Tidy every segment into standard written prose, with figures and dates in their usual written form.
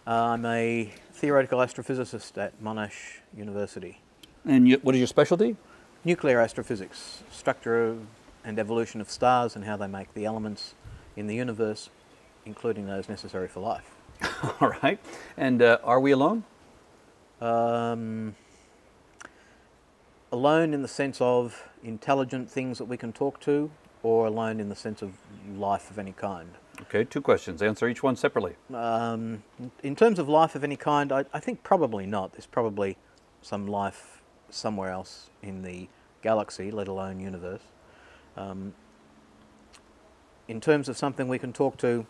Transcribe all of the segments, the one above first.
I'm a theoretical astrophysicist at Monash University. And what is your specialty? Nuclear astrophysics, structure and evolution of stars and how they make the elements in the universe, including those necessary for life. All right. And are we alone? Alone in the sense of intelligent things that we can talk to, or alone in the sense of life of any kind? Okay, two questions. Answer each one separately. In terms of life of any kind, I think probably not. There's probably some life somewhere else in the galaxy, let alone universe. In terms of something we can talk to,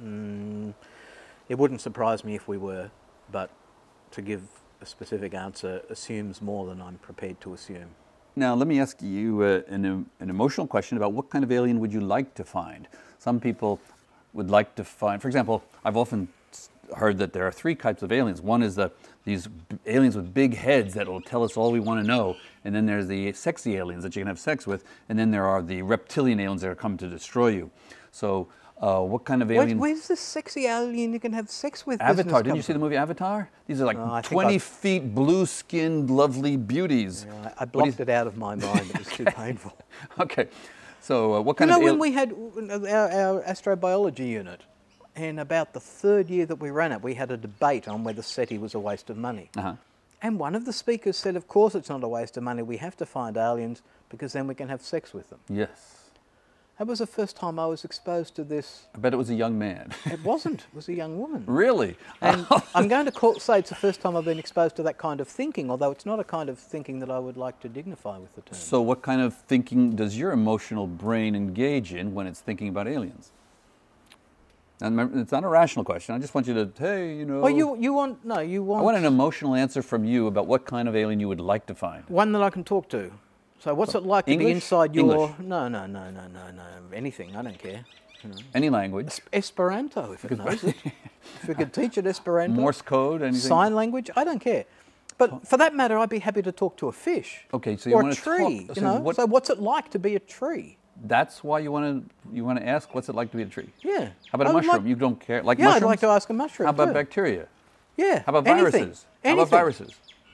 it wouldn't surprise me if we were, but to give a specific answer assumes more than I'm prepared to assume. Now, let me ask you an emotional question about what kind of alien would you like to find? Some people would like to find, for example, I've often heard that there are three types of aliens. One is these aliens with big heads that will tell us all we want to know, and then there's the sexy aliens that you can have sex with, and then there are the reptilian aliens that are coming to destroy you. So what kind of alien? Where's this sexy alien you can have sex with? Avatar. Didn't you see the movie Avatar? These are like 20 feet, blue-skinned, lovely beauties. Yeah, I blocked it out of my mind. It was too painful. Okay. So what kind of when we had our astrobiology unit, and about the third year that we ran it, we had a debate on whether SETI was a waste of money. And one of the speakers said, of course it's not a waste of money. We have to find aliens because then we can have sex with them. Yes. That was the first time I was exposed to this. I bet it was a young man. It wasn't. It was a young woman. Really? And I'm going to say it's the first time I've been exposed to that kind of thinking, although it's not a kind of thinking that I would like to dignify with the term. So what kind of thinking does your emotional brain engage in when it's thinking about aliens? And remember, it's not a rational question. I just want you to, hey, you know... Well, you want... I want an emotional answer from you about what kind of alien you would like to find. One that I can talk to. So what's it like to be inside your... No. Anything. I don't care. You know. Any language. Esperanto, if it knows it. If we could teach it Esperanto. Morse code, anything. Sign language. I don't care. But for that matter, I'd be happy to talk to a fish. Okay, so you want to or a tree. talk... You know? So what's it like to be a tree? That's why you want to ask what's it like to be a tree? Yeah. How about a mushroom? You don't care? Like mushrooms? I'd like to ask a mushroom. How about bacteria? Yeah. How about viruses? Anything. How about viruses?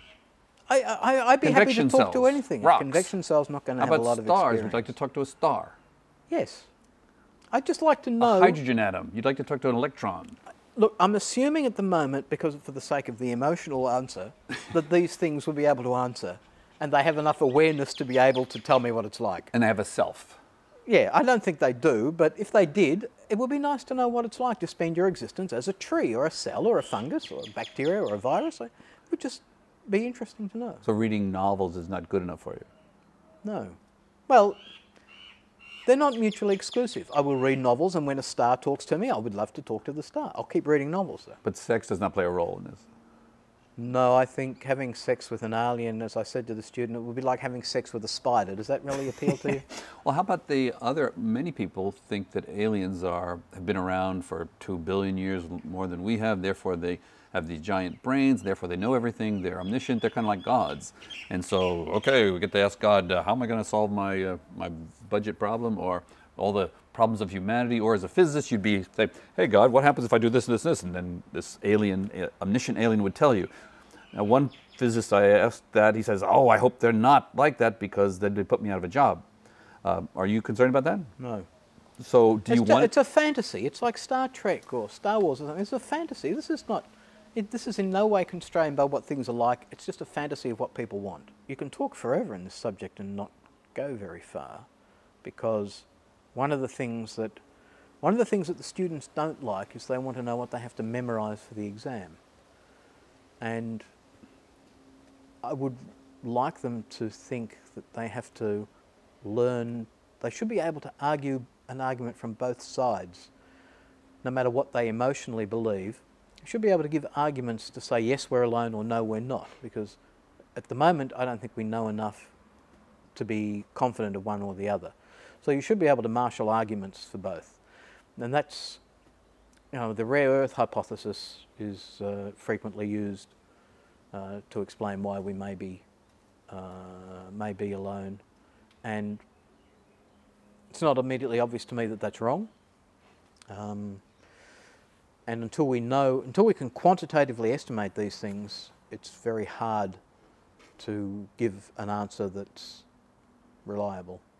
I'd be happy to talk to anything. Rocks. Convection cells not going to have a lot of experience. How about stars? Would you like to talk to a star? Yes. I'd just like to know... A hydrogen atom. You'd like to talk to an electron. Look, I'm assuming at the moment, because for the sake of the emotional answer, that these things will be able to answer, and they have enough awareness to be able to tell me what it's like. And they have a self. Yeah, I don't think they do, but if they did, it would be nice to know what it's like to spend your existence as a tree, or a cell, or a fungus, or a bacteria, or a virus. It would just be interesting to know. So reading novels is not good enough for you? No. Well, they're not mutually exclusive. I will read novels, and when a star talks to me, I would love to talk to the star. I'll keep reading novels, though. But sex does not play a role in this? No, I think having sex with an alien, as I said to the student, it would be like having sex with a spider. Does that really appeal to you? Well, how about many people think that aliens have been around for 2 billion years more than we have, therefore they have these giant brains, therefore they know everything, they're omniscient, they're kind of like gods. And so, okay, we get to ask God, how am I going to solve my budget problem, or all the problems of humanity? Or as a physicist, you'd be saying, hey God, what happens if I do this and this and this? And then this omniscient alien would tell you. Now, one physicist I asked that, he says, oh, I hope they're not like that because then they put me out of a job. Are you concerned about that? No. So do you want... It's a fantasy. It's like Star Trek or Star Wars or something. It's a fantasy. This is not... This is in no way constrained by what things are like. It's just a fantasy of what people want. You can talk forever in this subject and not go very far, because one of the things that the students don't like is they want to know what they have to memorize for the exam. And I would like them to think that they have to learn, they should be able to argue an argument from both sides, no matter what they emotionally believe. You should be able to give arguments to say, yes, we're alone, or no, we're not, because at the moment, I don't think we know enough to be confident of one or the other. So you should be able to marshal arguments for both. And that's, you know, the rare earth hypothesis is frequently used to explain why we may be alone. And it's not immediately obvious to me that that's wrong. And until we can quantitatively estimate these things, it's very hard to give an answer that's reliable.